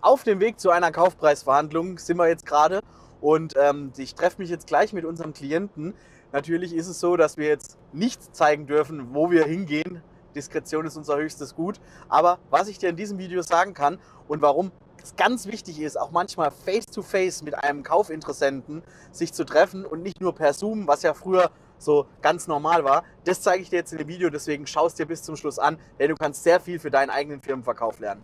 Auf dem Weg zu einer Kaufpreisverhandlung sind wir jetzt gerade und ich treffe mich jetzt gleich mit unserem Klienten. Natürlich ist es so, dass wir jetzt nicht zeigen dürfen, wo wir hingehen. Diskretion ist unser höchstes Gut. Aber was ich dir in diesem Video sagen kann und warum es ganz wichtig ist, auch manchmal face-to-face mit einem Kaufinteressenten sich zu treffen und nicht nur per Zoom, was ja früher so ganz normal war, das zeige ich dir jetzt in dem Video. Deswegen schau es dir bis zum Schluss an, denn du kannst sehr viel für deinen eigenen Firmenverkauf lernen.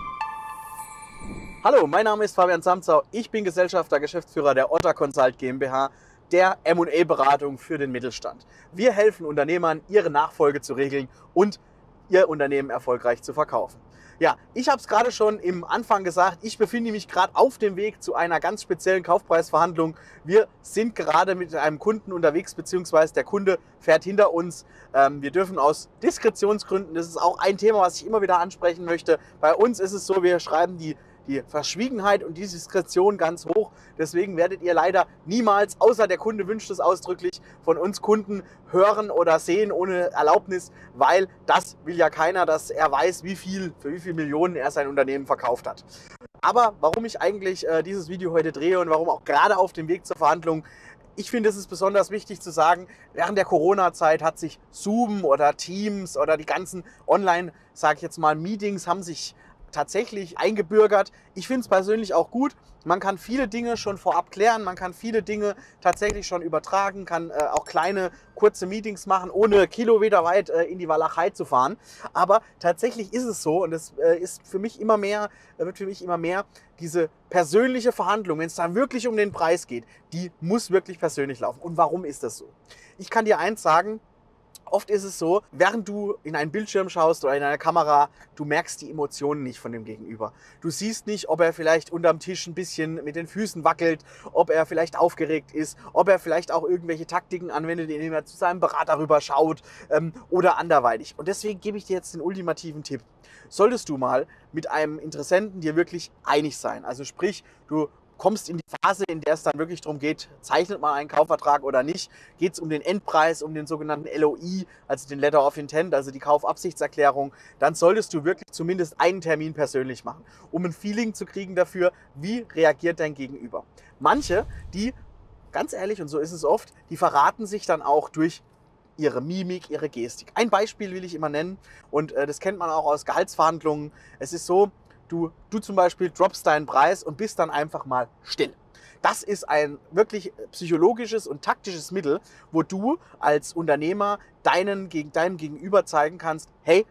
Hallo, mein Name ist Fabian Samzau. Ich bin Gesellschafter, Geschäftsführer der Otter Consult GmbH, der M&A-Beratung für den Mittelstand. Wir helfen Unternehmern, ihre Nachfolge zu regeln und ihr Unternehmen erfolgreich zu verkaufen. Ja, ich habe es gerade schon im Anfang gesagt, ich befinde mich gerade auf dem Weg zu einer ganz speziellen Kaufpreisverhandlung. Wir sind gerade mit einem Kunden unterwegs, beziehungsweise der Kunde fährt hinter uns. Wir dürfen aus Diskretionsgründen, das ist auch ein Thema, was ich immer wieder ansprechen möchte. Bei uns ist es so, wir schreiben die Verschwiegenheit und die Diskretion ganz hoch. Deswegen werdet ihr leider niemals, außer der Kunde wünscht es ausdrücklich, von uns Kunden hören oder sehen ohne Erlaubnis, weil das will ja keiner, dass er weiß, für wie viel Millionen er sein Unternehmen verkauft hat. Aber warum ich eigentlich dieses Video heute drehe und warum auch gerade auf dem Weg zur Verhandlung, ich finde, es ist besonders wichtig zu sagen, während der Corona-Zeit hat sich Zoom oder Teams oder die ganzen Online, sage ich jetzt mal, Meetings haben sich tatsächlich eingebürgert. Ich finde es persönlich auch gut. Man kann viele Dinge schon vorab klären, man kann viele Dinge tatsächlich schon übertragen, kann auch kleine, kurze Meetings machen, ohne kilometerweit in die Walachei zu fahren. Aber tatsächlich ist es so und es ist für mich immer mehr, wird für mich immer mehr diese persönliche Verhandlung, wenn es dann wirklich um den Preis geht, die muss wirklich persönlich laufen. Und warum ist das so? Ich kann dir eins sagen, oft ist es so, während du in einen Bildschirm schaust oder in eine Kamera, du merkst die Emotionen nicht von dem Gegenüber. Du siehst nicht, ob er vielleicht unterm Tisch ein bisschen mit den Füßen wackelt, ob er vielleicht aufgeregt ist, ob er vielleicht auch irgendwelche Taktiken anwendet, indem er zu seinem Berater rüber schaut oder anderweitig. Und deswegen gebe ich dir jetzt den ultimativen Tipp. Solltest du mal mit einem Interessenten dir wirklich einig sein, also sprich, du kommst in die Phase, in der es dann wirklich darum geht, zeichnet man einen Kaufvertrag oder nicht, geht es um den Endpreis, um den sogenannten LOI, also den Letter of Intent, also die Kaufabsichtserklärung, dann solltest du wirklich zumindest einen Termin persönlich machen, um ein Feeling zu kriegen dafür, wie reagiert dein Gegenüber. Manche, die, ganz ehrlich, und so ist es oft, die verraten sich dann auch durch ihre Mimik, ihre Gestik. Ein Beispiel will ich immer nennen und das kennt man auch aus Gehaltsverhandlungen. Es ist so, du zum Beispiel droppst deinen Preis und bist dann einfach mal still. Das ist ein wirklich psychologisches und taktisches Mittel, wo du als Unternehmer deinem Gegenüber zeigen kannst, hey,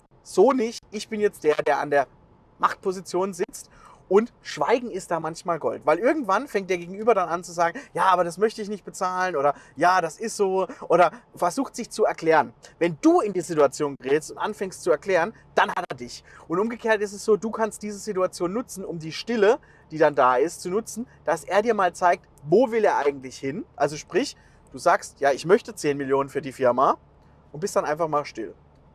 so nicht, ich bin jetzt der an der Machtposition sitzt. Und Schweigen ist da manchmal Gold, weil irgendwann fängt der Gegenüber dann an zu sagen, ja, aber das möchte ich nicht bezahlen oder ja, das ist so oder versucht sich zu erklären. Wenn du in die Situation gerätst und anfängst zu erklären, dann hat er dich. Und umgekehrt ist es so, du kannst diese Situation nutzen, um die Stille, die dann da ist, zu nutzen, dass er dir mal zeigt, wo will er eigentlich hin. Also sprich, du sagst, ja, ich möchte 10 Millionen für die Firma und bist dann einfach mal still.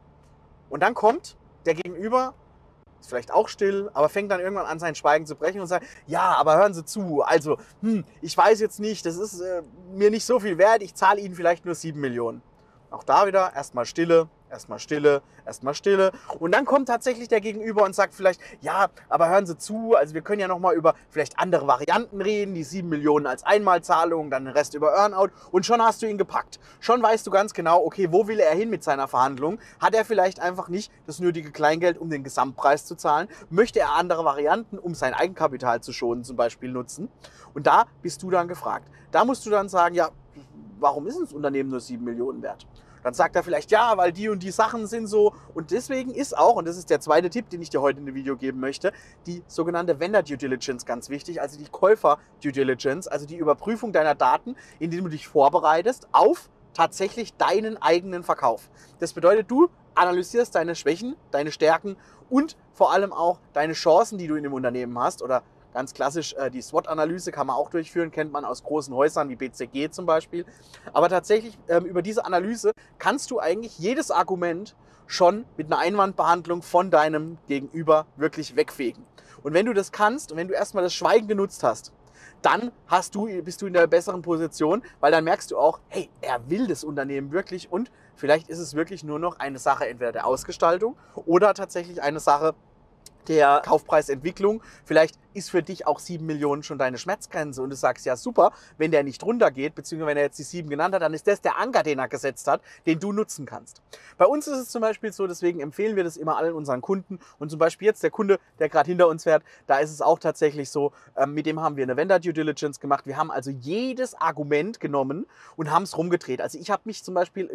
Und dann kommt der Gegenüber, ist vielleicht auch still, aber fängt dann irgendwann an, sein Schweigen zu brechen und sagt, ja, aber hören Sie zu, also, ich weiß jetzt nicht, das ist mir nicht so viel wert, ich zahle Ihnen vielleicht nur 7 Millionen. Auch da wieder erstmal Stille, erstmal Stille, erstmal Stille. Und dann kommt tatsächlich der Gegenüber und sagt vielleicht, ja, aber hören Sie zu, also wir können ja nochmal über vielleicht andere Varianten reden, die 7 Millionen als Einmalzahlung, dann den Rest über Earnout und schon hast du ihn gepackt. Schon weißt du ganz genau, okay, wo will er hin mit seiner Verhandlung? Hat er vielleicht einfach nicht das nötige Kleingeld, um den Gesamtpreis zu zahlen? Möchte er andere Varianten, um sein Eigenkapital zu schonen, zum Beispiel nutzen? Und da bist du dann gefragt. Da musst du dann sagen, ja, warum ist das Unternehmen nur 7 Millionen wert? Dann sagt er vielleicht, ja, weil die und die Sachen sind so. Und deswegen ist auch, und das ist der zweite Tipp, den ich dir heute in dem Video geben möchte, die sogenannte Vendor Due Diligence ganz wichtig, also die Käufer Due Diligence, also die Überprüfung deiner Daten, indem du dich vorbereitest auf tatsächlich deinen eigenen Verkauf. Das bedeutet, du analysierst deine Schwächen, deine Stärken und vor allem auch deine Chancen, die du in dem Unternehmen hast oder ganz klassisch, die SWOT-Analyse kann man auch durchführen, kennt man aus großen Häusern wie BCG zum Beispiel. Aber tatsächlich über diese Analyse kannst du eigentlich jedes Argument schon mit einer Einwandbehandlung von deinem Gegenüber wirklich wegfegen. Und wenn du das kannst und wenn du erstmal das Schweigen genutzt hast, dann bist du in der besseren Position, weil dann merkst du auch, hey, er will das Unternehmen wirklich und vielleicht ist es wirklich nur noch eine Sache entweder der Ausgestaltung oder tatsächlich eine Sache der Kaufpreisentwicklung. Vielleicht ist für dich auch 7 Millionen schon deine Schmerzgrenze und du sagst, ja super, wenn der nicht runtergeht, beziehungsweise wenn er jetzt die 7 genannt hat, dann ist das der Anker, den er gesetzt hat, den du nutzen kannst. Bei uns ist es zum Beispiel so, deswegen empfehlen wir das immer allen unseren Kunden und zum Beispiel jetzt der Kunde, der gerade hinter uns fährt, da ist es auch tatsächlich so, mit dem haben wir eine Vendor Due Diligence gemacht. Wir haben also jedes Argument genommen und haben es rumgedreht. Also ich habe mich zum Beispiel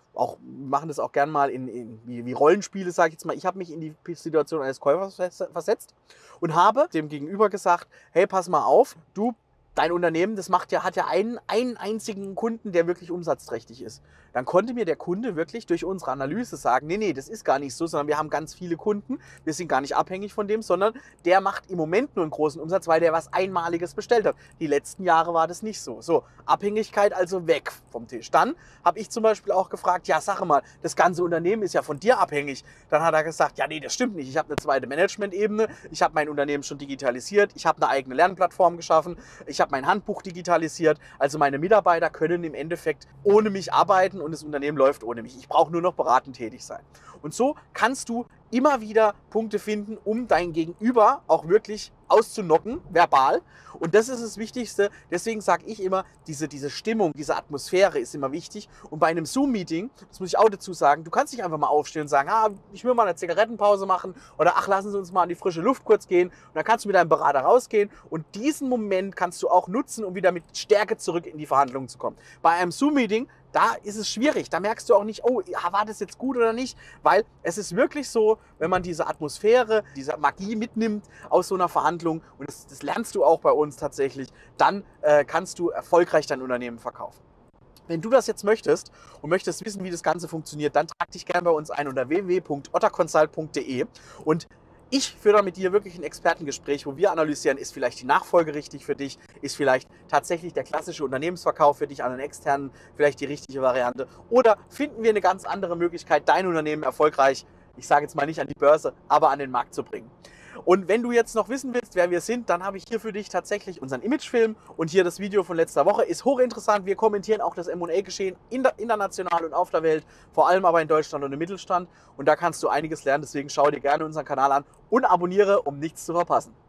machen das auch gern mal wie Rollenspiele, sage ich jetzt mal. Ich habe mich in die Situation eines Käufers versetzt und habe dem Gegenüber gesagt, hey, pass mal auf, dein Unternehmen, hat ja einen einzigen Kunden, der wirklich umsatzträchtig ist. Dann konnte mir der Kunde wirklich durch unsere Analyse sagen, nee, das ist gar nicht so, sondern wir haben ganz viele Kunden, wir sind gar nicht abhängig von dem, sondern der macht im Moment nur einen großen Umsatz, weil der was Einmaliges bestellt hat. Die letzten Jahre war das nicht so. So, Abhängigkeit also weg vom Tisch. Dann habe ich zum Beispiel auch gefragt, ja, sag mal, das ganze Unternehmen ist ja von dir abhängig. Dann hat er gesagt, ja, nee, das stimmt nicht. Ich habe eine zweite Management-Ebene, ich habe mein Unternehmen schon digitalisiert, ich habe eine eigene Lernplattform geschaffen, ich habe mein Handbuch digitalisiert, also meine Mitarbeiter können im Endeffekt ohne mich arbeiten und das Unternehmen läuft ohne mich. Ich brauche nur noch beratend tätig sein. Und so kannst du immer wieder Punkte finden, um dein Gegenüber auch wirklich auszunocken, verbal. Und das ist das Wichtigste. Deswegen sage ich immer, diese Stimmung, diese Atmosphäre ist immer wichtig. Und bei einem Zoom-Meeting, das muss ich auch dazu sagen, du kannst nicht einfach mal aufstehen und sagen, ich will mal eine Zigarettenpause machen oder ach, lassen Sie uns mal an die frische Luft kurz gehen. Und dann kannst du mit deinem Berater rausgehen und diesen Moment kannst du auch nutzen, um wieder mit Stärke zurück in die Verhandlungen zu kommen. Bei einem Zoom-Meeting, da ist es schwierig. Da merkst du auch nicht, oh, war das jetzt gut oder nicht? Weil es ist wirklich so, wenn man diese Atmosphäre, diese Magie mitnimmt aus so einer Verhandlung, und das lernst du auch bei uns tatsächlich, dann kannst du erfolgreich dein Unternehmen verkaufen. Wenn du das jetzt möchtest und möchtest wissen, wie das Ganze funktioniert, dann trag dich gerne bei uns ein unter www.otterconsult.de und ich führe da mit dir wirklich ein Expertengespräch, wo wir analysieren, ist vielleicht die Nachfolge richtig für dich, ist vielleicht tatsächlich der klassische Unternehmensverkauf für dich an einen externen vielleicht die richtige Variante oder finden wir eine ganz andere Möglichkeit, dein Unternehmen erfolgreich, ich sage jetzt mal nicht an die Börse, aber an den Markt zu bringen. Und wenn du jetzt noch wissen willst, wer wir sind, dann habe ich hier für dich tatsächlich unseren Imagefilm und hier das Video von letzter Woche. Ist hochinteressant. Wir kommentieren auch das M&A-Geschehen international und auf der Welt, vor allem aber in Deutschland und im Mittelstand. Und da kannst du einiges lernen. Deswegen schau dir gerne unseren Kanal an und abonniere, um nichts zu verpassen.